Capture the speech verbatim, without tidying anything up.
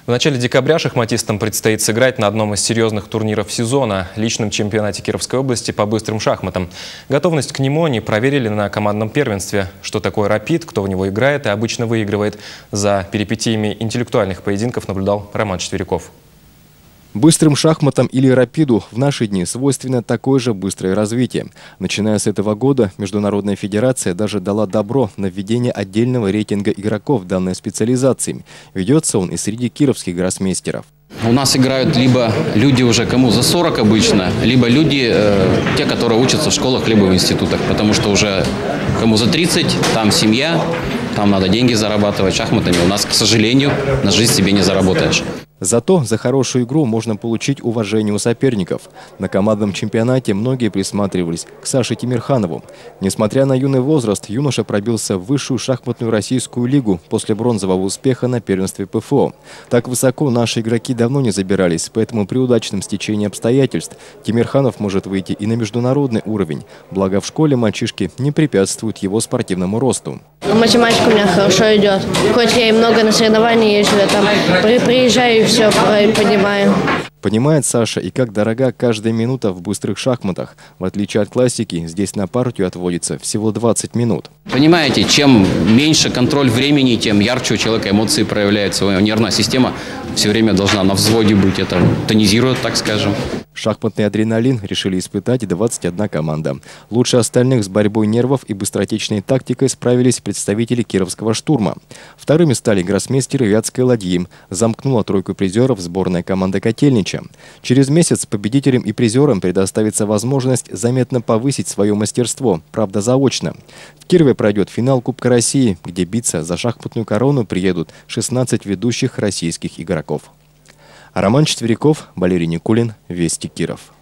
В начале декабря шахматистам предстоит сыграть на одном из серьезных турниров сезона – личном чемпионате Кировской области по быстрым шахматам. Готовность к нему они проверили на командном первенстве. Что такое «Рапид», кто в него играет и обычно выигрывает. За перипетиями интеллектуальных поединков наблюдал Роман Четверяков. Быстрым шахматам или «Рапиду» в наши дни свойственно такое же быстрое развитие. Начиная с этого года Международная федерация даже дала добро на введение отдельного рейтинга игроков данной специализации. Ведется он и среди кировских гроссмейстеров. У нас играют либо люди уже кому за сорок обычно, либо люди, э, те, которые учатся в школах, либо в институтах. Потому что уже кому за тридцать, там семья, там надо деньги зарабатывать шахматами. У нас, к сожалению, на жизнь себе не заработаешь. Зато за хорошую игру можно получить уважение у соперников. На командном чемпионате многие присматривались к Саше Тимирханову. Несмотря на юный возраст, юноша пробился в высшую шахматную российскую лигу после бронзового успеха на первенстве ПФО. Так высоко наши игроки давно не забирались, поэтому при удачном стечении обстоятельств Тимирханов может выйти и на международный уровень. Благо в школе мальчишки не препятствуют его спортивному росту. Математика у меня хорошо идет. Хоть я и много на соревнования езжу, я там приезжаю и все понимаю. Понимает Саша и как дорога каждая минута в быстрых шахматах. В отличие от классики, здесь на партию отводится всего двадцать минут. Понимаете, чем меньше контроль времени, тем ярче у человека эмоции проявляются. Его нервная система все время должна на взводе быть. Это тонизирует, так скажем. Шахматный адреналин решили испытать двадцать одна команда. Лучше остальных с борьбой нервов и быстротечной тактикой справились представители кировского штурма. Вторыми стали гроссмейстеры Вятской ладьи. Замкнула тройку призеров сборная команда Котельнича. Через месяц победителям и призерам предоставится возможность заметно повысить свое мастерство, правда заочно. В Кирове пройдет финал Кубка России, где биться за шахматную корону приедут шестнадцать ведущих российских игроков. Роман Четверяков, Валерий Никулин, Вести Киров.